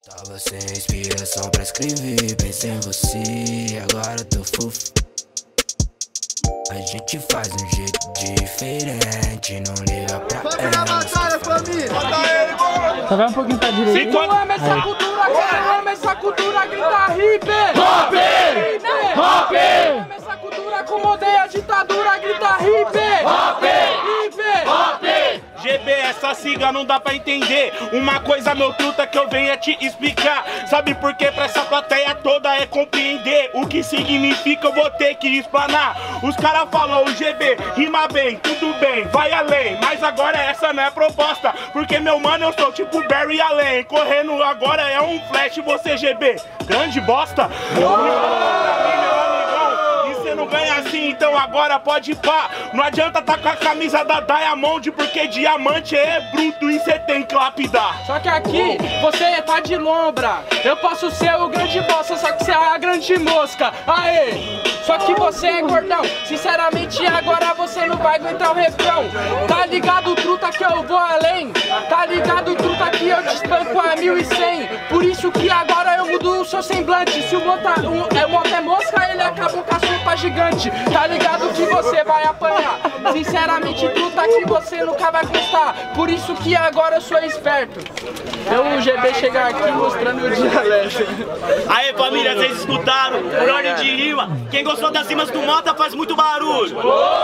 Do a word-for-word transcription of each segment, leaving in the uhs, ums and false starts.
Tava sem inspiração pra escrever, pensei em você, agora tô fofo. A gente faz um jeito diferente, não liga pra Vamos ela. na batalha, família! Bota ele, mano! Só vai um pouquinho pra direita. Se tu ama essa cultura, quem ama essa cultura, grita hip! Hop! Hop! Quem ama essa cultura, como odeia a ditadura, grita hip! Hop! Hip! Hop! G B, essa sigla não dá pra entender. Uma coisa, meu truta, que eu venho é te explicar. Sabe por que pra essa plateia toda é compreender o que significa, eu vou ter que explanar. Os caras falam, o G B rima bem, tudo bem, vai além. Mas agora essa não é proposta, porque meu mano, eu sou tipo Barry Allen. Correndo agora é um flash, você G B, grande bosta. Não ganha assim, então agora pode pá. Não adianta tá com a camisa da Diamond, porque diamante é bruto e cê tem que lapidar. Só que aqui, você tá de lombra. Eu posso ser o grande bosta, só que você é a grande mosca. Aê! Só que você é gordão. Sinceramente, agora você não vai aguentar o refrão. Tá ligado, truta, que eu vou além? Tá ligado, truta, que eu te espanco a mil e cem? Por isso que agora eu mudo o seu semblante. Se o mota, um, é, o mota é mosca, ele acabou com a sopa gigante. Tá ligado que você vai apanhar. Sinceramente, truta, que você nunca vai gostar. Por isso que agora eu sou esperto. Eu, o G B, chegar aqui mostrando o dialeto. Aê, família, vocês escutaram? Por ordem de rima. Quem gostou das rimas do Mota faz muito barulho.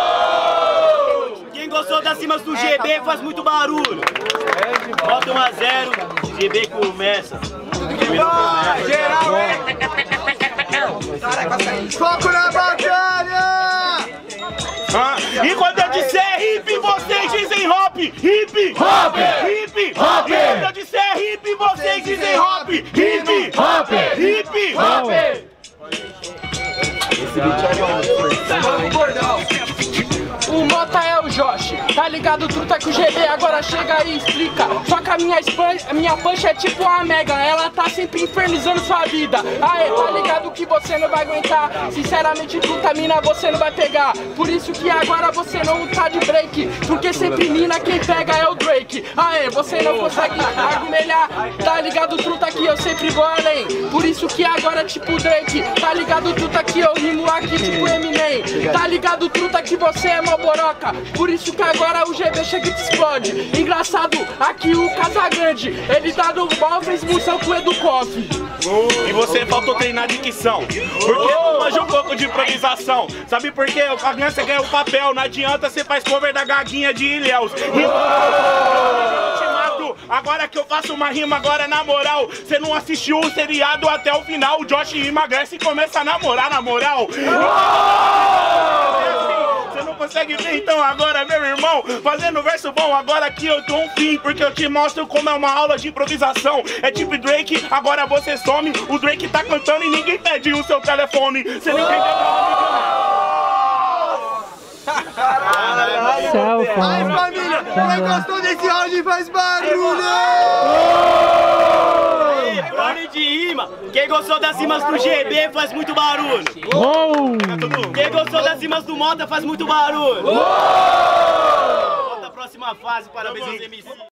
Quem gostou das rimas do G B faz muito barulho. Bota um a zero, G B começa. Geral, hein? Foco na batalha! Ah, e quando eu disser hip, vocês dizem hop, hip, Hop! hip, Hop! E quando eu disser hip, vocês dizem hop, hip, Hop! hip, Hop! O Mota é o Josh, tá ligado, truta, que o G B agora chega e explica. Só que a minha, a minha punch é tipo a Mega, ela tá sempre infernizando sua vida. Aê, tá ligado que você não vai aguentar. Sinceramente, truta, mina, você não vai pegar. Por isso que agora você não tá de break, porque sempre mina, quem pega é o Drake. Aê, você não consegue argumelhar. Tá ligado, truta, que eu sempre vou além. Por isso que agora tipo Drake. Tá ligado, truta, que eu rimo aqui tipo Eminem. Tá ligado, truta, que você é mó boroca. Por isso que agora o G B chega e te explode. Engraçado, aqui o Casagrande, ele tá no mal, fez moção com o Educoff. E você faltou treinar dicção, porque não manja um pouco de improvisação. Sabe por quê? A criança ganha o papel, não adianta você faz cover da gaguinha de Ilhéus. Agora que eu faço uma rima, agora na moral, você não assistiu o seriado até o final. O Josh emagrece e começa a namorar, na moral. Você não consegue ver, então agora, meu irmão, fazendo verso bom, agora que eu tô um fim, porque eu te mostro como é uma aula de improvisação. É tipo Drake, agora você some, o Drake tá cantando e ninguém pede o seu telefone. Você não entendeu? Céu, Aí, família, quem gostou desse round faz barulho! Aê, por ordem de rima. Quem gostou das rimas do G B faz muito barulho. Uou! Quem gostou das rimas do Mota faz muito barulho. Volta a próxima fase, parabéns aos M C.